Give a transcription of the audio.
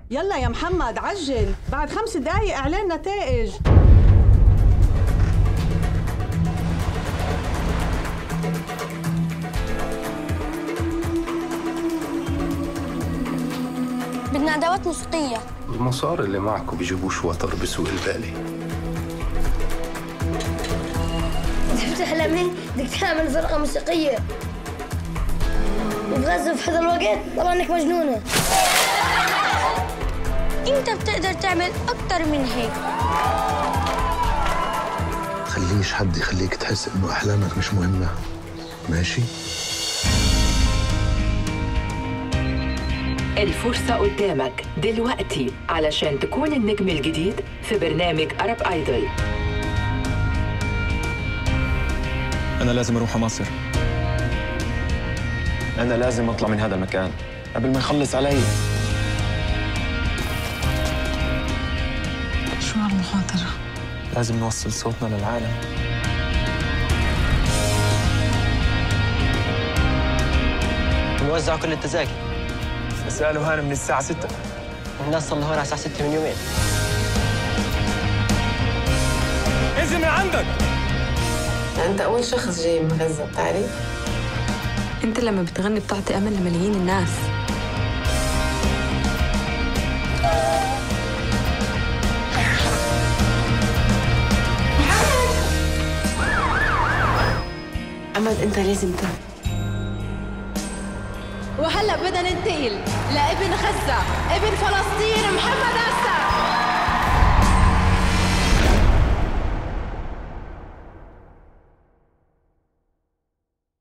يلا يا محمد عجل، بعد 5 دقايق اعلان نتائج. بدنا ادوات موسيقيه. المصاري اللي معكم بيجيبوش وتر بسوق البالي. انت بتحلمي بدك تعمل فرقه موسيقيه وبغزة في هذا الوقت؟ والله انك مجنونه. انت بتقدر تعمل اكتر من هيك. خليش حد يخليك تحس انه احلامك مش مهمه، ماشي؟ الفرصة قدامك دلوقتي علشان تكون النجم الجديد في برنامج أرب آيدول. أنا لازم أروح مصر. أنا لازم أطلع من هذا المكان قبل ما يخلص علي. شو هالمخاطرة؟ لازم نوصل صوتنا للعالم. نوزع كل التذاكر. سألوا هانا من الساعة 6. الناس صلوا هون على الساعة 6 من يومين. إذن من عندك. أنت أول شخص جاي من غزة، بتعرف؟ أنت لما بتغني بتعطي أمل لملايين الناس. محمد أنت لازم وهلا بدنا ننتقل لابن غزة، ابن فلسطين، محمد عسى.